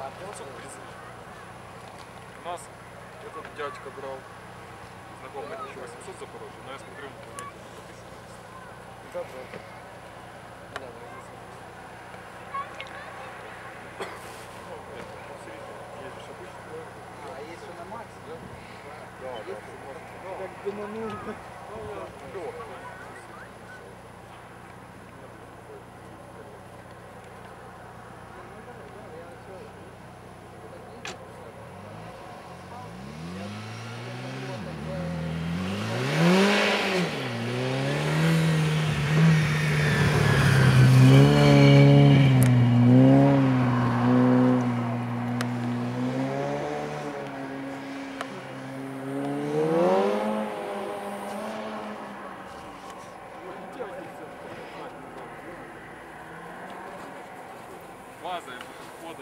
500 призы. У нас этот дядька брал, знакомый 1800 в Запорожье, но я смотрю, на планете на 1000. Да, да. Едешь обычно. А если на Максе, да? Да, да. Как дыманул. Легкий. База входов.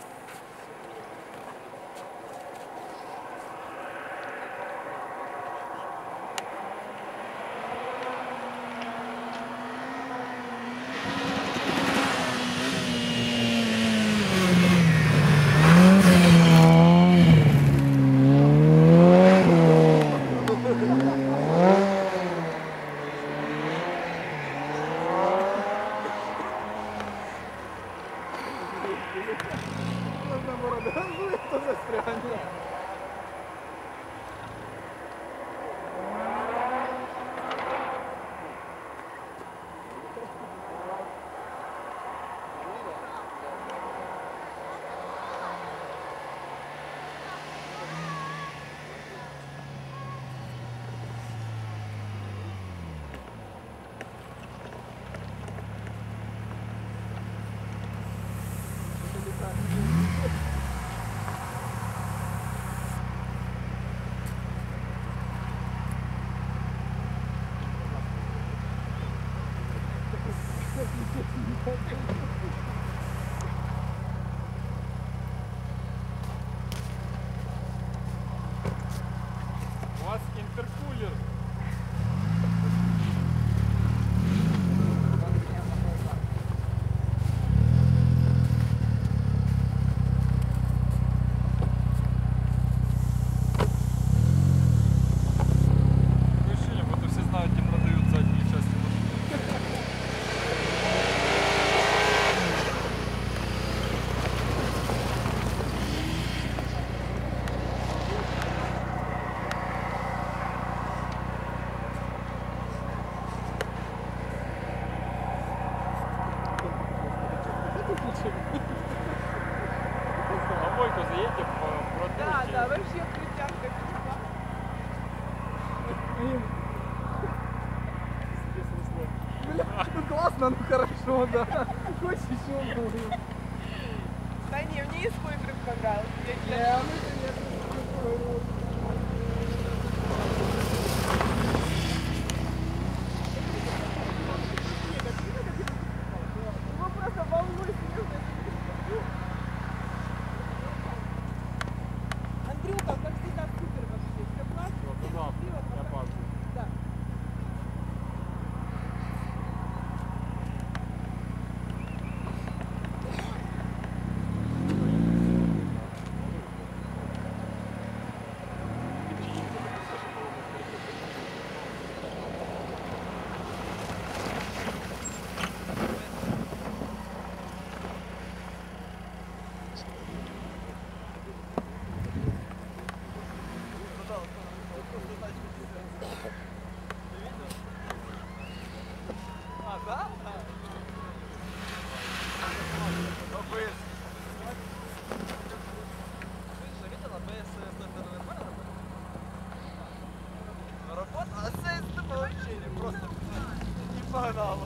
Кто застрянет? У вас интеркулер. Ощущение, будто все знают, где продают задние части машины. На мойку заедем, продуйте. Да, да, вообще крутяк как Бля, ну классно, ну хорошо, да. Хочешь еще было? Да не, мне и свой игры понравился. Не, ну конечно. Его просто волной снежной. Андрюха, как всегда, супер вообще. Все классно. Туда, на базу. Да. А, да? АБС. Видел, АБС с той стороны нормально работает? Работа? А с этой стороны вообще не просто не погнал.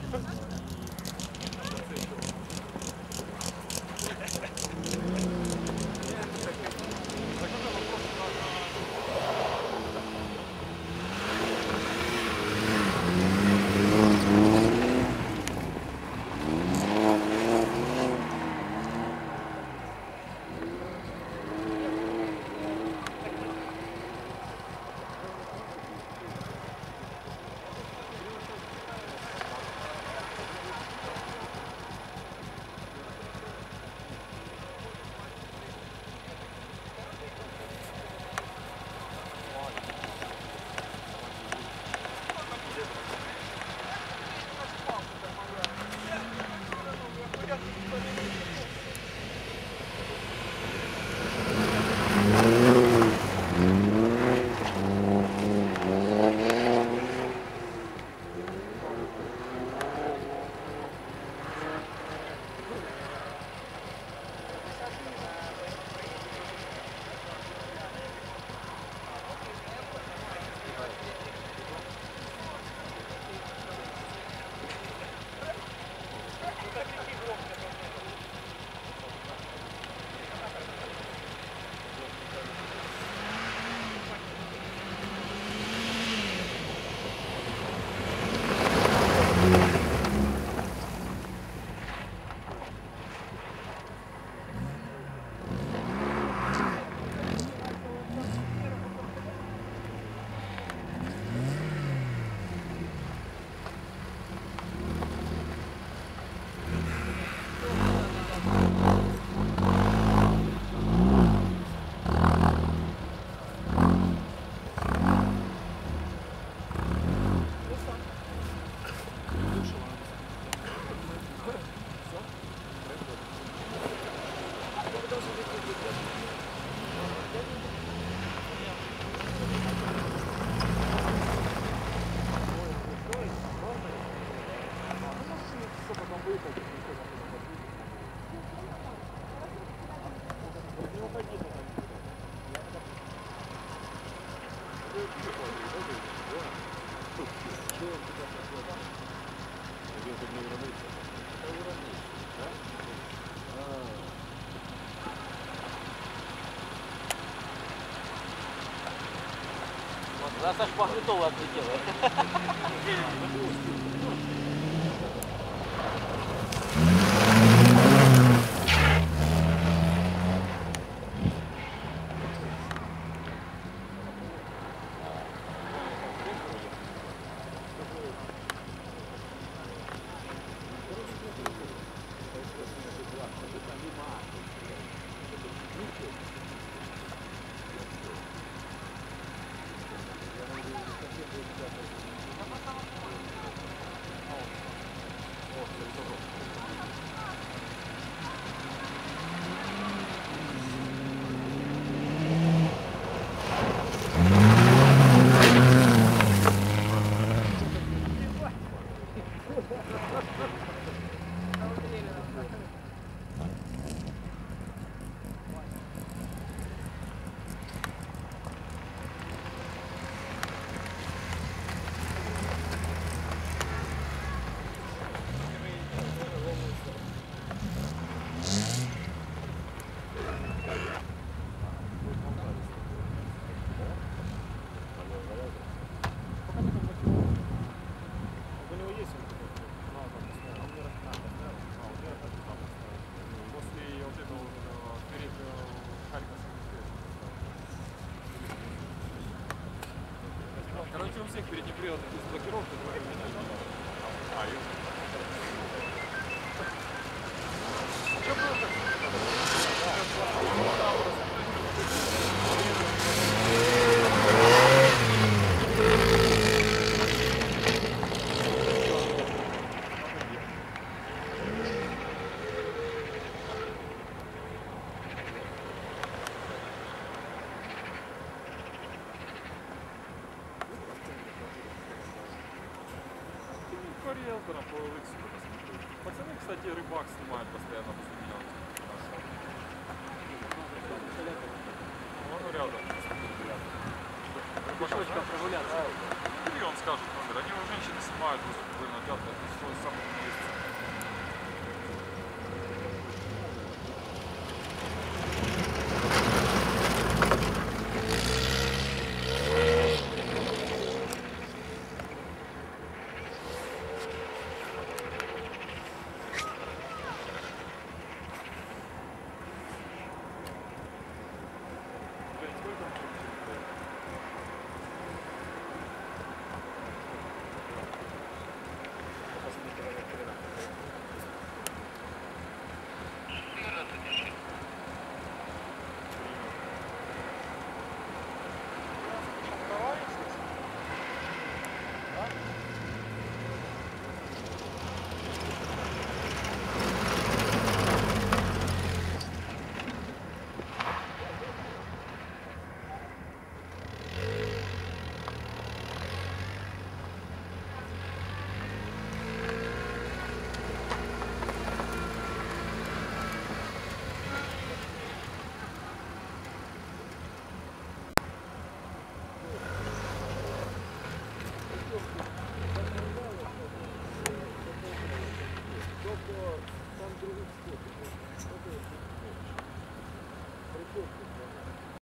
Нас аж Пахлитова отлетела. Короче, у всех переднеприводных есть блокировка, только менять. А, и... Что было по риэлторам, по OLX посмотрю. Пацаны, кстати, рыбак снимают постоянно после меня. Он рядом. Пешочком прогуляться. И он скажет номер. Они у женщины снимают, довольно часто. Это свой самый есть.